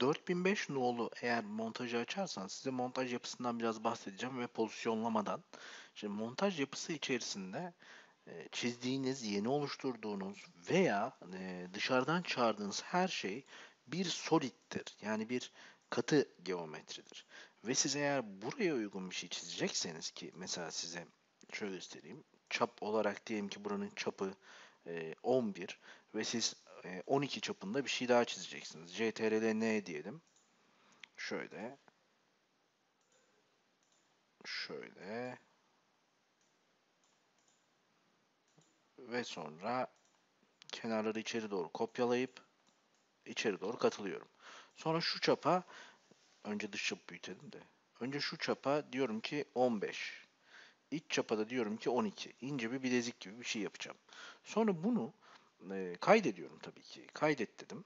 4005 nolu eğer montajı açarsan size montaj yapısından biraz bahsedeceğim ve pozisyonlamadan. Şimdi montaj yapısı içerisinde çizdiğiniz, yeni oluşturduğunuz veya dışarıdan çağırdığınız her şey bir soliddir. Yani bir katı geometridir. Ve siz eğer buraya uygun bir şey çizecekseniz ki mesela size şöyle göstereyim. Çap olarak diyelim ki buranın çapı 11 ve siz 12 çapında bir şey daha çizeceksiniz. CTRL N diyelim. Şöyle, şöyle ve sonra kenarları içeri doğru kopyalayıp içeri doğru katılıyorum. Sonra şu çapa, önce dış çapı büyütelim de. Önce şu çapa diyorum ki 15. İç çapa da diyorum ki 12. İnce bir bilezik gibi bir şey yapacağım. Sonra bunu kaydediyorum tabii ki. Kaydet dedim.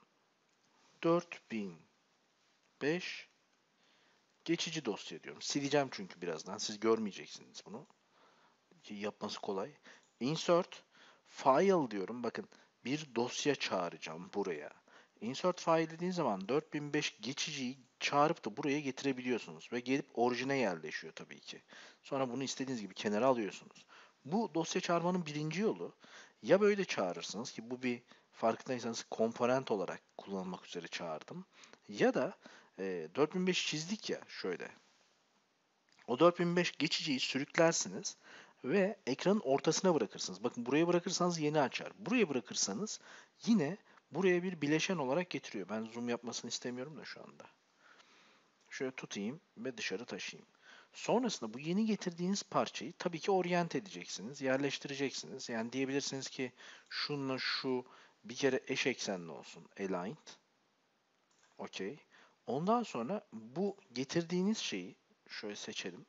4005 geçici dosya diyorum. Sileceğim çünkü birazdan. Siz görmeyeceksiniz bunu. Yapması kolay. Insert file diyorum. Bakın bir dosya çağıracağım buraya. Insert file dediğin zaman 4005 geçiciyi çağırıp da buraya getirebiliyorsunuz. Ve gelip orijine yerleşiyor tabii ki. Sonra bunu istediğiniz gibi kenara alıyorsunuz. Bu dosya çağırmanın birinci yolu ya böyle çağırırsınız ki bu bir farkındaysanız komponent olarak kullanmak üzere çağırdım. Ya da 4005 çizdik ya şöyle. O 4005 geçiciyi sürüklersiniz ve ekranın ortasına bırakırsınız. Bakın buraya bırakırsanız yeni açar. Buraya bırakırsanız yine buraya bir bileşen olarak getiriyor. Ben zoom yapmasını istemiyorum da şu anda. Şöyle tutayım ve dışarı taşıyayım. Sonrasında bu yeni getirdiğiniz parçayı tabii ki oryant edeceksiniz, yerleştireceksiniz. Yani diyebilirsiniz ki şununla şu bir kere eş eksenli olsun. Aligned. Okey. Ondan sonra bu getirdiğiniz şeyi şöyle seçelim.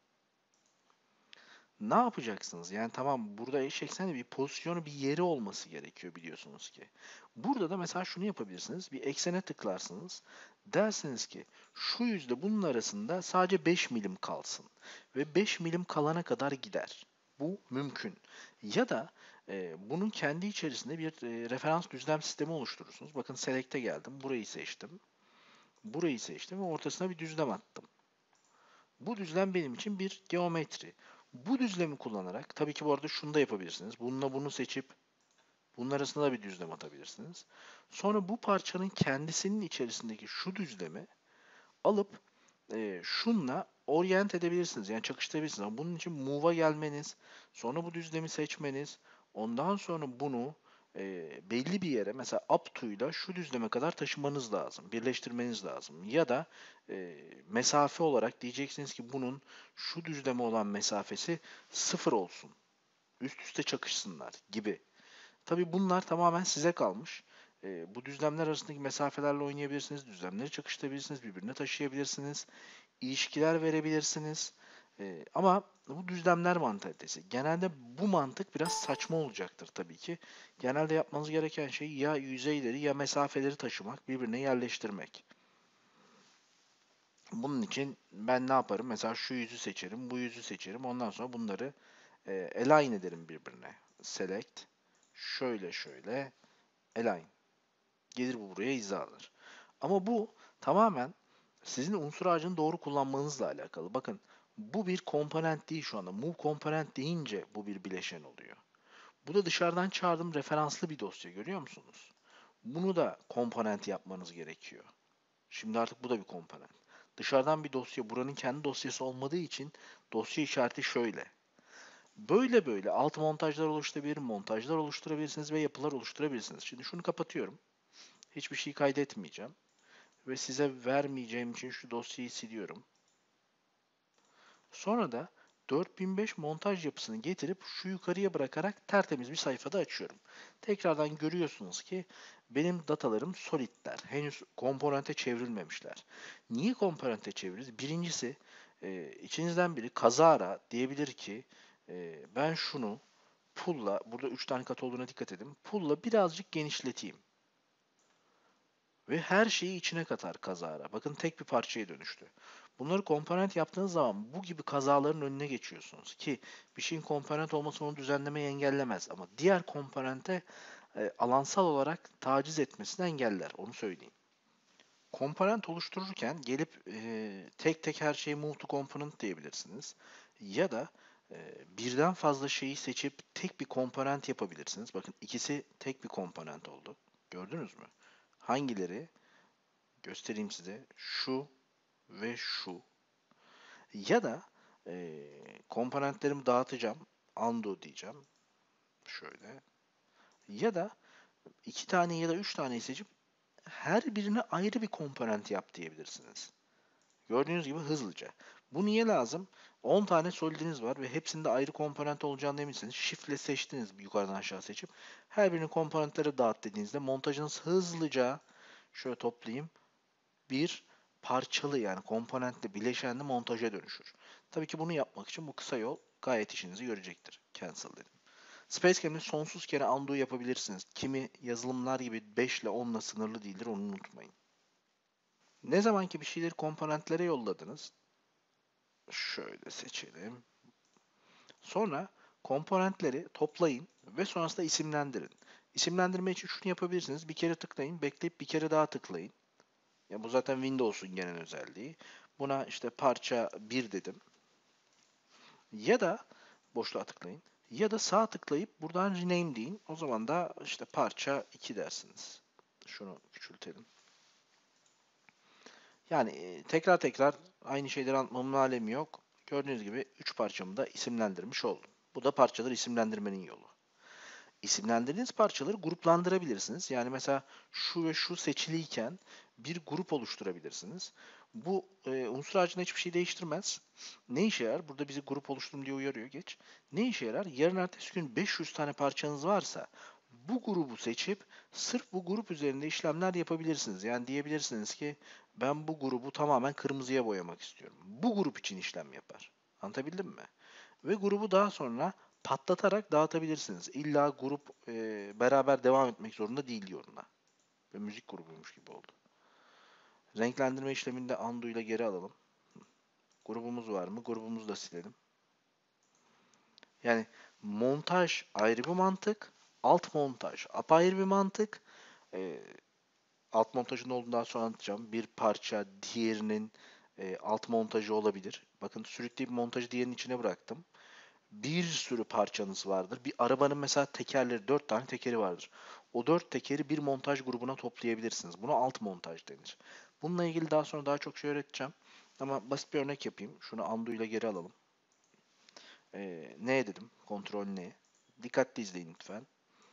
Ne yapacaksınız? Yani tamam burada eş eksende bir pozisyonu, bir yeri olması gerekiyor biliyorsunuz ki. Burada da mesela şunu yapabilirsiniz. Bir eksene tıklarsınız. Dersiniz ki şu yüzde bunun arasında sadece 5 milim kalsın. Ve 5 milim kalana kadar gider. Bu mümkün. Ya da bunun kendi içerisinde bir referans düzlem sistemi oluşturursunuz. Bakın Select'e geldim. Burayı seçtim. Burayı seçtim ve ortasına bir düzlem attım. Bu düzlem benim için bir geometri. Bu düzlemi kullanarak, tabii ki bu arada şunu da yapabilirsiniz. Bununla bunu seçip bunun arasında da bir düzlem atabilirsiniz. Sonra bu parçanın kendisinin içerisindeki şu düzlemi alıp şunla orient edebilirsiniz. Yani çakıştırabilirsiniz. Ama bunun için move'a gelmeniz, sonra bu düzlemi seçmeniz, ondan sonra bunu belli bir yere mesela up to ile şu düzleme kadar taşımanız lazım. Birleştirmeniz lazım. Ya da mesafe olarak diyeceksiniz ki bunun şu düzleme olan mesafesi 0 olsun. Üst üste çakışsınlar gibi. Tabii bunlar tamamen size kalmış. Bu düzlemler arasındaki mesafelerle oynayabilirsiniz. Düzlemleri çakıştırabilirsiniz. Birbirine taşıyabilirsiniz. İlişkiler verebilirsiniz. Ama bu düzlemler mantalitesi. Genelde bu mantık biraz saçma olacaktır tabii ki. Genelde yapmanız gereken şey ya yüzeyleri ya mesafeleri taşımak, birbirine yerleştirmek. Bunun için ben ne yaparım? Mesela şu yüzü seçerim, bu yüzü seçerim. Ondan sonra bunları align ederim birbirine. Select, şöyle şöyle, align. Gelir bu buraya hizalanır. Ama bu tamamen sizin unsur ağacını doğru kullanmanızla alakalı. Bakın bu bir komponent değil şu anda. Move komponent deyince bu bir bileşen oluyor. Bu da dışarıdan çağırdığım referanslı bir dosya görüyor musunuz? Bunu da komponent yapmanız gerekiyor. Şimdi artık bu da bir komponent. Dışarıdan bir dosya buranın kendi dosyası olmadığı için dosya işareti şöyle. Böyle böyle alt montajlar oluşturabilir, montajlar oluşturabilirsiniz ve yapılar oluşturabilirsiniz. Şimdi şunu kapatıyorum. Hiçbir şey kaydetmeyeceğim. Ve size vermeyeceğim için şu dosyayı siliyorum. Sonra da 4005 montaj yapısını getirip şu yukarıya bırakarak tertemiz bir sayfada açıyorum. Tekrardan görüyorsunuz ki benim datalarım solidler. Henüz komponente çevrilmemişler. Niye komponente çeviririz? Birincisi içinizden biri kazara diyebilir ki ben şunu pull'la, burada 3 tane kat olduğuna dikkat edin. Pull'la birazcık genişleteyim. Ve her şeyi içine katar kazara. Bakın tek bir parçaya dönüştü. Bunları komponent yaptığınız zaman bu gibi kazaların önüne geçiyorsunuz ki bir şeyin komponent olması onu düzenlemeyi engellemez ama diğer komponente alansal olarak taciz etmesini engeller. Onu söyleyeyim. komponent oluştururken gelip tek tek her şeyi multi component diyebilirsiniz. Ya da birden fazla şeyi seçip tek bir komponent yapabilirsiniz. Bakın ikisi tek bir komponent oldu. Gördünüz mü? Hangileri? Göstereyim size. Şu ve şu. Ya da komponentlerimi dağıtacağım. Undo diyeceğim. Şöyle. Ya da iki tane ya da üç tane seçip her birine ayrı bir komponent yap diyebilirsiniz. Gördüğünüz gibi hızlıca. Bu niye lazım? 10 tane solidiniz var ve hepsinde ayrı komponent olacağını eminsiniz. Shift ile seçtiniz yukarıdan aşağı seçip. Her birini komponentlere dağıt dediğinizde montajınız hızlıca şöyle toplayayım. Bir parçalı yani komponentli bileşenli montaja dönüşür. Tabii ki bunu yapmak için bu kısa yol gayet işinizi görecektir. Cancel dedim. Spacecam'de sonsuz kere undo yapabilirsiniz. Kimi yazılımlar gibi 5 ile 10 ile sınırlı değildir, onu unutmayın. Ne zamanki bir şeyleri komponentlere yolladınız, şöyle seçelim. Sonra komponentleri toplayın ve sonrasında isimlendirin. İsimlendirme için şunu yapabilirsiniz. Bir kere tıklayın, bekleyip bir kere daha tıklayın. Ya bu zaten Windows'un genel özelliği. Buna işte parça 1 dedim. Ya da boşluğa tıklayın. Ya da sağ tıklayıp buradan rename deyin. O zaman da işte parça 2 dersiniz. Şunu küçültelim. Yani tekrar tekrar aynı şeyleri anlatmamın alemi yok. Gördüğünüz gibi 3 parçamı da isimlendirmiş oldum. Bu da parçaları isimlendirmenin yolu. İsimlendirdiğiniz parçaları gruplandırabilirsiniz. Yani mesela şu ve şu seçiliyken bir grup oluşturabilirsiniz. Bu unsur ağacında hiçbir şey değiştirmez. Ne işe yarar? Burada bizi grup oluşturum diye uyarıyor, geç. Ne işe yarar? Yarın ertesi gün 500 tane parçanız varsa bu grubu seçip sırf bu grup üzerinde işlemler yapabilirsiniz. Yani diyebilirsiniz ki ben bu grubu tamamen kırmızıya boyamak istiyorum. Bu grup için işlem yapar. Anlatabildim mi? Ve grubu daha sonra patlatarak dağıtabilirsiniz. İlla grup beraber devam etmek zorunda değil yoluna. Ve müzik grubuymuş gibi oldu. Renklendirme işleminde undo ile geri alalım. Grubumuz var mı? Grubumuzu da silelim. Yani montaj ayrı bir mantık. Alt montaj apayrı bir mantık. E, alt montajın olduğunu daha sonra anlatacağım. Bir parça diğerinin alt montajı olabilir. Bakın sürükleyip montajı diğerinin içine bıraktım. Bir sürü parçanız vardır. Bir arabanın mesela tekerleri, 4 tane tekeri vardır. O 4 tekeri bir montaj grubuna toplayabilirsiniz. Buna alt montaj denir. Bununla ilgili daha sonra daha çok şey öğreteceğim. Ama basit bir örnek yapayım. Şunu undo ile geri alalım. Ne dedim? Kontrol ne? Dikkatli izleyin lütfen.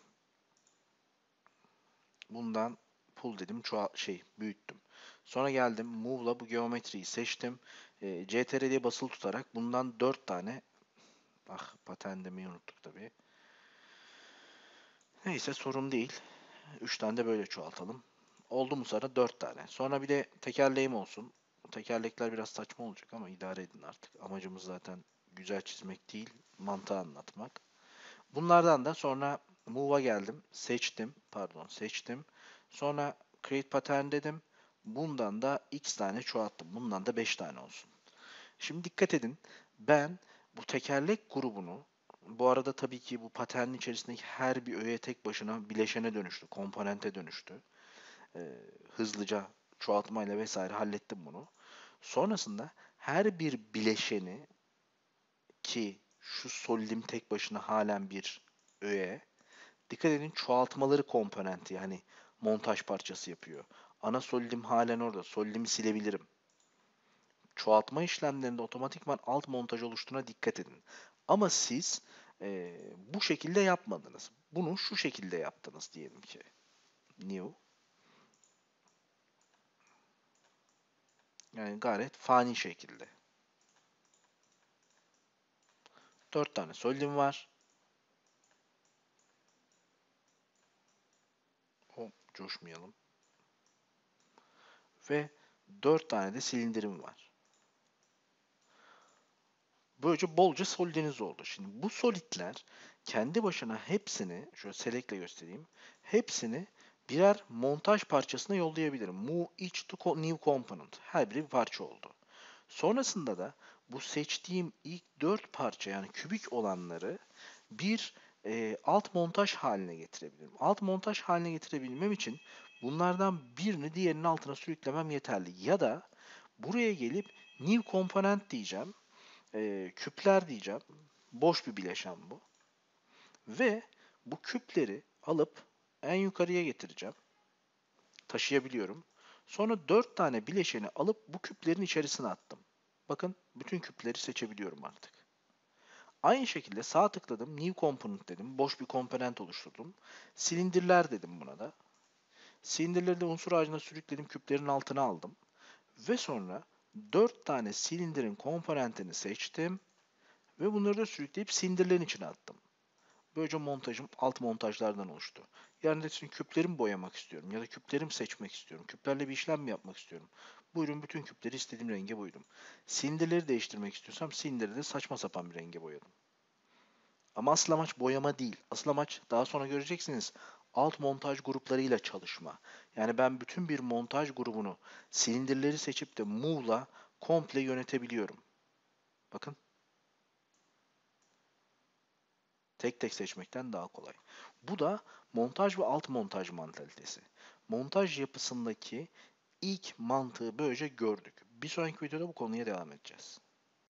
Bundan pull dedim. Büyüttüm. Sonra geldim. Move'la bu geometriyi seçtim. CTRL'ye basılı tutarak bundan 4 tane, pattern demeyi unuttuk tabii. Neyse sorun değil. 3 tane de böyle çoğaltalım. Oldu mu sonra 4 tane. Sonra bir de tekerleğim olsun. Tekerlekler biraz saçma olacak ama idare edin artık. Amacımız zaten güzel çizmek değil, mantığı anlatmak. Bunlardan da sonra Move'a geldim. Seçtim. Sonra Create Pattern dedim. Bundan da X tane çoğalttım. Bundan da 5 tane olsun. Şimdi dikkat edin. Ben bu tekerlek grubunu, bu arada tabii ki bu paternin içerisindeki her bir öğe tek başına bileşene dönüştü, komponente dönüştü. Hızlıca çoğaltmayla vesaire hallettim bunu. Sonrasında her bir bileşeni, ki şu solidim tek başına halen bir öğe, dikkat edin çoğaltmaları komponenti yani montaj parçası yapıyor. Ana solidim halen orada. Solidimi silebilirim. Çoğaltma işlemlerinde otomatikman alt montaj oluştuğuna dikkat edin. Ama siz bu şekilde yapmadınız. Bunu şu şekilde yaptınız diyelim ki. New. Yani gayet fani şekilde. 4 tane solidim var. Hop, coşmayalım. Ve 4 tane de silindirim var. Böylece bolca solidiniz oldu. Şimdi bu solidler kendi başına hepsini, şöyle select'le göstereyim. Hepsini birer montaj parçasına yollayabilirim. Move each to new component. Her biri bir parça oldu. Sonrasında da bu seçtiğim ilk 4 parça yani kübik olanları bir alt montaj haline getirebilirim. Alt montaj haline getirebilmem için Bunlardan birini diğerinin altına sürüklemem yeterli. Ya da buraya gelip new component diyeceğim. Küpler diyeceğim. Boş bir bileşen bu. Ve bu küpleri alıp en yukarıya getireceğim. Taşıyabiliyorum. Sonra 4 tane bileşeni alıp bu küplerin içerisine attım. Bakın bütün küpleri seçebiliyorum artık. Aynı şekilde sağ tıkladım. New Component dedim. Boş bir komponent oluşturdum. Silindirler dedim buna da. Silindirleri de unsur ağacına sürükledim. Küplerin altına aldım. Ve sonra 4 tane silindirin komponentini seçtim. Ve bunları da sürükleyip silindirlerin içine attım. Böylece montajım alt montajlardan oluştu. Yani de şimdi küplerimi boyamak istiyorum ya da küplerimi seçmek istiyorum. Küplerle bir işlem mi yapmak istiyorum? Buyurun bütün küpleri istediğim renge boyadım. Silindirleri değiştirmek istiyorsam silindirleri de saçma sapan bir renge boyadım. Ama asıl amaç boyama değil. Asıl amaç daha sonra göreceksiniz alt montaj gruplarıyla çalışma. Yani ben bütün bir montaj grubunu silindirleri seçip de move'la komple yönetebiliyorum. Bakın tek tek seçmekten daha kolay. Bu da montaj ve alt montaj mantalitesi. Montaj yapısındaki ilk mantığı böylece gördük. Bir sonraki videoda bu konuya devam edeceğiz.